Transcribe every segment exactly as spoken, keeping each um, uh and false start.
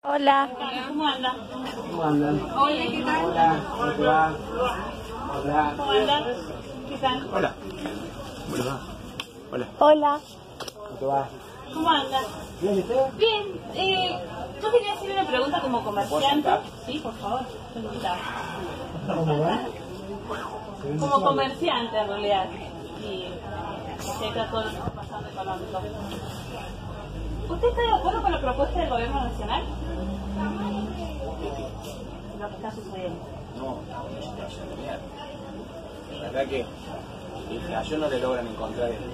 Hola. Hola, ¿cómo andan? ¿Cómo andan? Hola, ¿qué tal? Hola, ¿cómo te va? Hola. ¿Cómo andan? ¿Qué tal? Hola. ¿Cómo te va? Hola. Hola. ¿Cómo te va? ¿Cómo andan? ¿Bien y usted? Bien, eh, yo quería hacer una pregunta como comerciante. Sí, por favor, estoy invitada. ¿Cómo va? Como comerciante en realidad. Y acerca todo lo que está pasando económico. ¿Usted está de acuerdo con la propuesta del gobierno nacional? Lo que está sucediendo. No, es una situación de mierda. La verdad que la inflación no le logran encontrar el,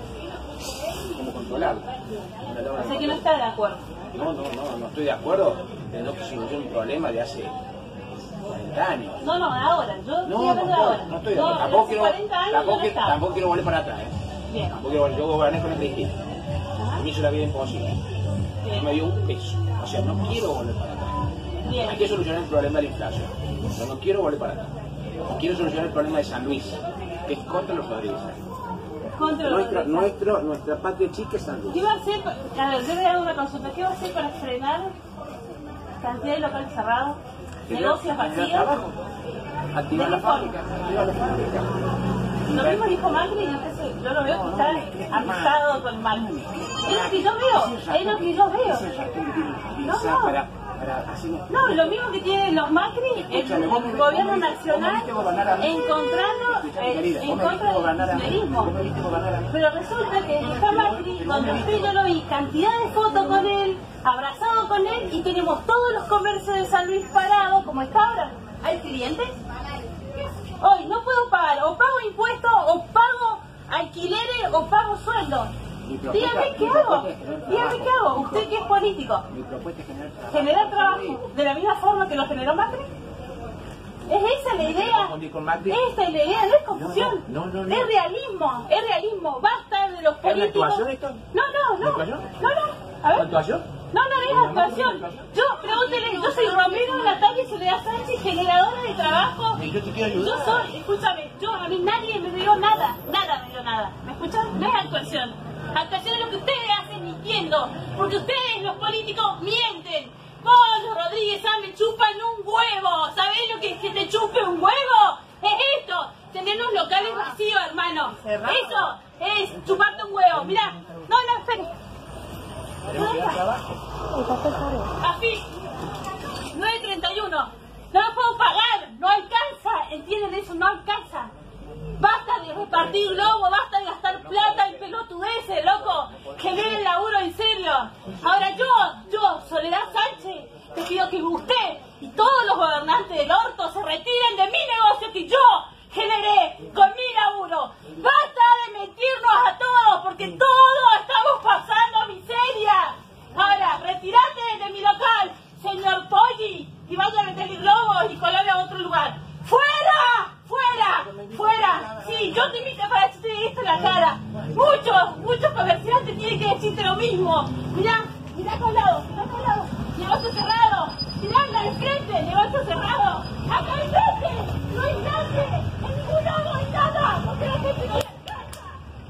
cómo controlarla. No le logran O sea que no está de acuerdo. No, no, no, no estoy de acuerdo. Tenemos que solucionar un problema de hace cuarenta años. No, no, ahora. Yo estoy No, no, hablando de no, ahora. no estoy de acuerdo. No, Tampoco hace quiero, cuarenta años tampoco, yo no quiero- estaba. tampoco quiero volver para atrás. ¿eh? Bien. Tampoco quiero, yo goberné con el Cristina. Ajá. Me hizo la vida imposible. No me dio un peso. O sea, no quiero volver para atrás. Bien. Hay que solucionar el problema de la inflación. Yo no quiero volver para atrás. Quiero solucionar el problema de San Luis, que es contra los Rodríguez. Contra los Nuestra, Rodríguez. nuestro, nuestra patria chica es San Luis. ¿Qué va a hacer? A ver, yo le hago una consulta. ¿Qué va a hacer para frenar cantidad de locales cerrados, negocios Generar vacíos? trabajo. Activar la fábrica. Activar la fábrica. Lo mismo dijo Macri, yo, qué sé, yo lo veo que está amistado con Macri. Es lo que yo veo, es lo que yo veo. No, no. Para, para así no. No, lo mismo que tienen los Macri, el, el gobierno nacional encontrando eh, en contra del kirchnerismo. Pero resulta que está Macri, donde usted yo lo vi, cantidad de fotos con él, abrazado con él, y tenemos todos los comercios de San Luis parados, como está ahora. ¿Hay clientes? Hoy no puedo pagar, o pago impuestos, o pago alquileres, o pago sueldos. Dígame qué hago, dígame qué hago, usted que es político. Mi propuesta es generar trabajo. ¿Generar trabajo de la misma forma que lo generó Macri? ¿Es esa la idea? Esa es la idea, no es confusión. No, no, no, no. Es realismo, es realismo. Basta de los ¿Es una políticos. actuación esto? No, no, no. ¿Actuación? No, no. A ver. ¿Actuación? No, no es actuación. Yo, pregúntele, yo soy Romero Natalia Soledad Sánchez, generadora de trabajo. Y yo te quiero ayudar. Yo soy, escúchame, yo a mí nadie me dio nada, nada me dio nada. ¿Me escuchan? No es actuación. Actuación es lo que ustedes hacen mintiendo, porque ustedes, los políticos, mienten. Vos, los Rodríguez, ah, me chupan un huevo. ¿Sabés lo que es que te chupe un huevo? Es esto, tener los locales vacíos, hermano. Eso es chuparte un huevo. Mirá, no, no, espere. Así, nueve treinta y uno. No lo puedo pagar, no alcanza. ¿Entienden eso? No alcanza. Basta de repartir globo, basta de gastar plata en pelotudeces, loco. Generen laburo en serio. Ahora yo, yo, Soledad Sánchez, te pido que usted y todos los gobernantes del orto se retiren de mi negocio que yo generé con mi laburo. Basta de mentirnos a todos, porque todos estamos pasando miseria. Ahora, retirate de mi local, señor Poggi, y vaya a meterle globos y colarle a otro lugar. ¡Fuera! ¡Fuera! ¡Fuera! Sí, yo te invito para decirte esto en la cara. Muchos, muchos comerciantes tienen que decirte lo mismo. Mirá, mirá acá al lado, mirá acá al lado. Negocio cerrado. Mirá anda de frente, negocio cerrado. Acá hay frente, no hay nadie. En ningún lado no hay nada, porque la gente no le alcanza.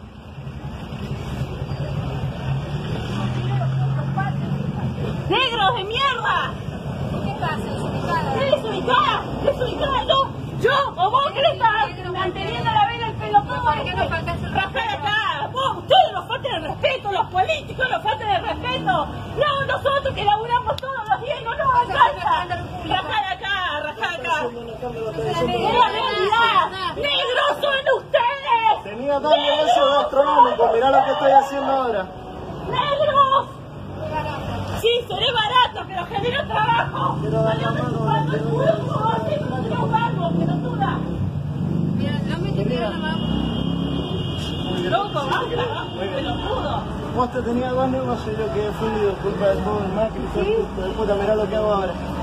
¡Negros de mierda! ¿Qué pasa? Desubicada. ¿Qué desubicada? ¿Desubicada no? ¿Yo o vos que le estás manteniendo la vela el pelotudo? ¿Por qué no faltás el Rajar acá, vos, ustedes nos faltan el respeto, los políticos nos faltan el respeto. No, nosotros que laburamos todos los días no nos alcanza. Rajar acá, rajar acá. Es la realidad. ¡Negros son ustedes! Tenía dos negocios gastronómicos, mirá lo que estoy haciendo ahora. ¡Negros! Sí, seré barato, pero genero trabajo. Quiero dar la mano, Cuando el quiero público vos no tenés pago, pelotuda. Mira, no me tiraron la mano. Loco, basta, pelotudo. Vos te tenías dos negocios y yo que fui culpa de todo el Macri, fue culpa de puta, mirá lo que hago ahora.